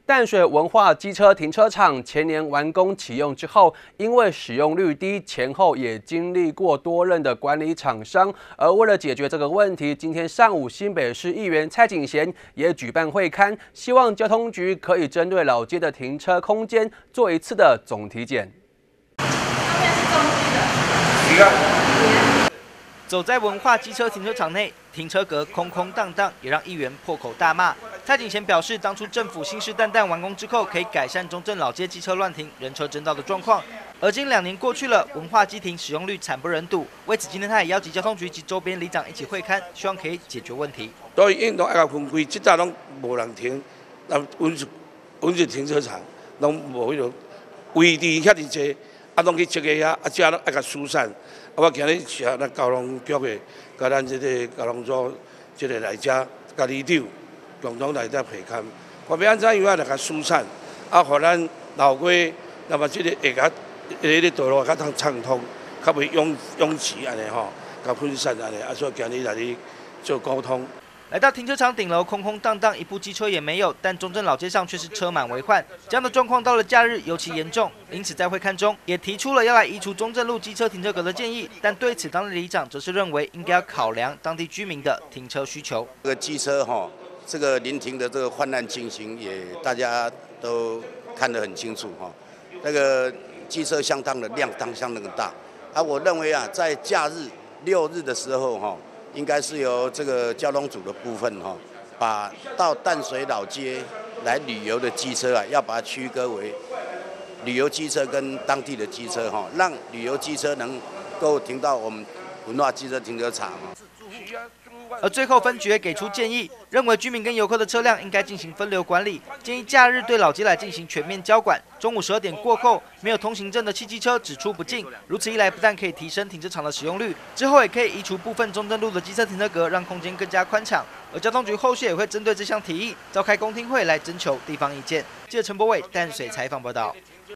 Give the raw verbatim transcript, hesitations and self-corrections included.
淡水文化机车停车场前年完工启用之后，因为使用率低，前后也经历过多任的管理厂商。而为了解决这个问题，今天上午新北市议员蔡景贤也举办会勘，希望交通局可以针对老街的停车空间做一次的总体检。 上面是重机的。一个。 走在文化机车停车场内，停车格空空荡荡，也让议员破口大骂。蔡景贤表示，当初政府信誓旦旦完工之后，可以改善中正老街机车乱停、人车争道的状况。而今两年过去了，文化机停使用率惨不忍睹。为此，今天他也邀集交通局及周边里长一起会勘，希望可以解决问题。 所以因都爱甲分开，即早拢无人停，那温室温室停车场拢无迄种位置遐尼济，啊，拢去设个遐，啊，遮拢爱甲疏散。 啊！我今日是啊，咱交通局的，甲咱这个交通组这个来遮，甲里长共同来遮陪看，看要安怎样啊来甲疏散，啊，互咱老街那么这个下甲迄个道路较通畅通，较袂拥拥挤安尼吼，甲分散安尼，啊，所以今日来哩做沟通。 来到停车场顶楼，空空荡荡，一部机车也没有。但中正老街上却是车满为患，这样的状况到了假日尤其严重。因此在会勘中也提出了要来移除中正路机车停车格的建议。但对此，当地里长则是认为应该要考量当地居民的停车需求。 这个机车哈，这个临停的这个患难情形也大家都看得很清楚哈。那个机车相当的量当相当的大，啊，我认为啊，在假日六日的时候哈。 应该是由这个交通组的部分哈，把到淡水老街来旅游的机车啊，要把它区隔为旅游机车跟当地的机车哈，让旅游机车能够停到我们文化机车停车场。 而最后分局给出建议，认为居民跟游客的车辆应该进行分流管理，建议假日对老街来进行全面交管。中午十二点过后，没有通行证的汽机车只出不进。如此一来，不但可以提升停车场的使用率，之后也可以移除部分中正路的机车停车格，让空间更加宽敞。而交通局后续也会针对这项提议召开公听会来征求地方意见。记者陈柏伟淡水采访报道。